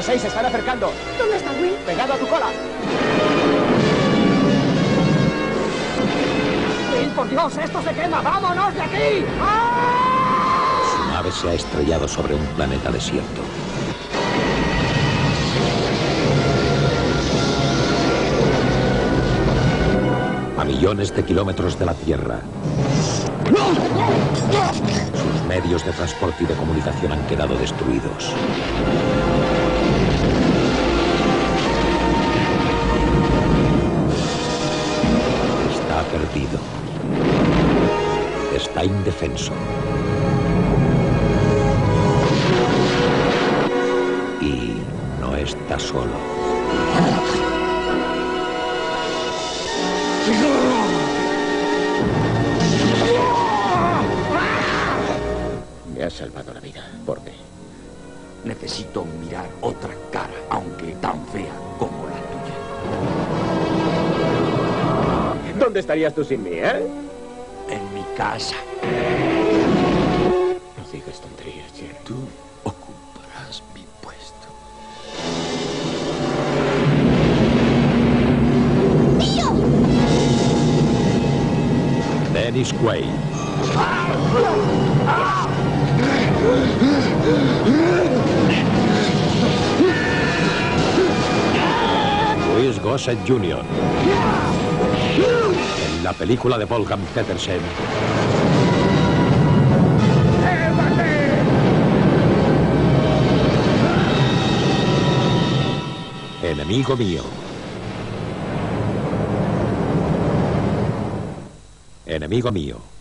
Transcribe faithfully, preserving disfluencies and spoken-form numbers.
seis se están acercando. ¿Dónde está Will? Pegado a tu cola. Will, por Dios, esto se quema. ¡Vámonos de aquí! ¡Ah! Su nave se ha estrellado sobre un planeta desierto. A millones de kilómetros de la Tierra. Sus medios de transporte y de comunicación han quedado destruidos. Está perdido. Está indefenso. Y no está solo. Me has salvado la vida. ¿Por qué? Necesito mirar otra cara, aunque tan fea como la tuya. ¿Dónde estarías tú sin mí, eh? En mi casa. No digas tonterías, Jerry. Tú ocuparás mi puesto. ¡Tío! Dennis Quaid. Louis Gossett junior En la película de Wolfgang Petersen. Enemigo mío. Enemigo mío.